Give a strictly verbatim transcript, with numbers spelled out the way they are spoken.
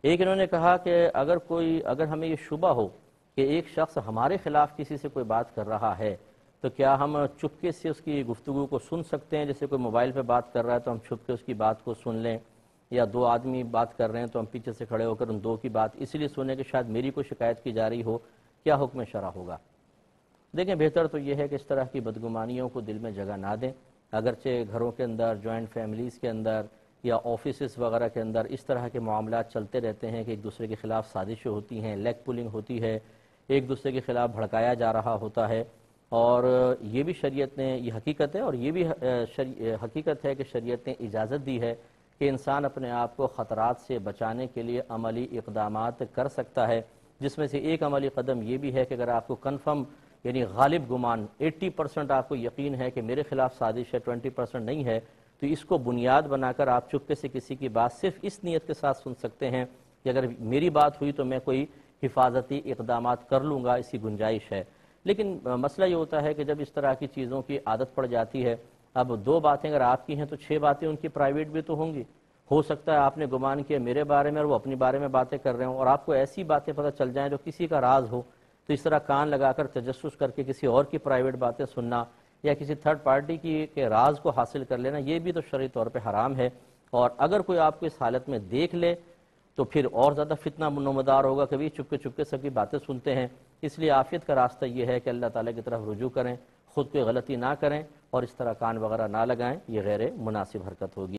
ایک انہوں نے کہا کہ اگر کوئی اگر ہمیں یہ شبہ ہو کہ ایک شخص ہمارے خلاف کسی سے کوئی بات کر رہا ہے تو کیا ہم چپکے سے اس کی گفتگو کو سن سکتے ہیں؟ جیسے کوئی موبائل پہ بات کر رہا ہے تو ہم چھپ کے اس کی بات کو سن لیں، یا دو آدمی بات کر رہے ہیں تو ہم پیچھے سے کھڑے ہو کر ان دو کی بات اس لیے سنیں کہ شاید میری کوئی شکایت کی جا رہی ہو، کیا حکم شرع ہوگا؟ دیکھیں، بہتر تو یہ ہے کہ اس طرح کی بدگمانیوں کو دل میں جگہ نہ دیں۔ اگرچہ گھروں کے اندر، جوائنٹ فیملیز کے اندر یا آفیسز وغیرہ کے اندر اس طرح کے معاملات چلتے رہتے ہیں کہ ایک دوسرے کے خلاف سازشیں ہوتی ہیں، لیگ پولنگ ہوتی ہے، ایک دوسرے کے خلاف بھڑکایا جا رہا ہوتا ہے، اور یہ بھی شریعت نے، یہ حقیقت ہے اور یہ بھی حقیقت ہے کہ شریعت نے اجازت دی ہے کہ انسان اپنے آپ کو خطرات سے بچانے کے لیے عملی اقدامات کر سکتا ہے، جس میں سے ایک عملی قدم یہ بھی ہے کہ اگر آپ کو کنفرم یعنی غالب گمان اسی پرسنٹ آپ کو یقین ہے کہ میرے خلاف سازش ہے، بیس پرسنٹ نہیں ہے، تو اس کو بنیاد بنا کر آپ چپکے سے کسی کی بات صرف اس نیت کے ساتھ سن سکتے ہیں کہ اگر میری بات ہوئی تو میں کوئی حفاظتی اقدامات کر لوں گا، اس کی گنجائش ہے۔ لیکن مسئلہ یہ ہوتا ہے کہ جب اس طرح کی چیزوں کی عادت پڑ جاتی ہے، اب دو باتیں اگر آپ کی ہیں تو چھ باتیں ان کی پرائیویٹ بھی تو ہوں گی۔ ہو سکتا ہے آپ نے گمان کیا میرے بارے میں اور وہ اپنی بارے میں باتیں کر رہے ہوں، اور آپ کو ایسی باتیں پتہ چل جائیں جو کسی کا راز ہو، تو اس طرح کان لگا کر تجسس کر کے کسی اور کی پرائیویٹ باتیں سننا یا کسی تھرڈ پارٹی کی کے راز کو حاصل کر لینا، یہ بھی تو شرعی طور پہ حرام ہے۔ اور اگر کوئی آپ کو اس حالت میں دیکھ لے تو پھر اور زیادہ فتنہ نمودار ہوگا، کبھی چپکے چپکے سب کی باتیں سنتے ہیں۔ اس لیے عافیت کا راستہ یہ ہے کہ اللہ تعالیٰ کی طرف رجوع کریں، خود کوئی غلطی نہ کریں اور اس طرح کان وغیرہ نہ لگائیں، یہ غیر مناسب حرکت ہوگی۔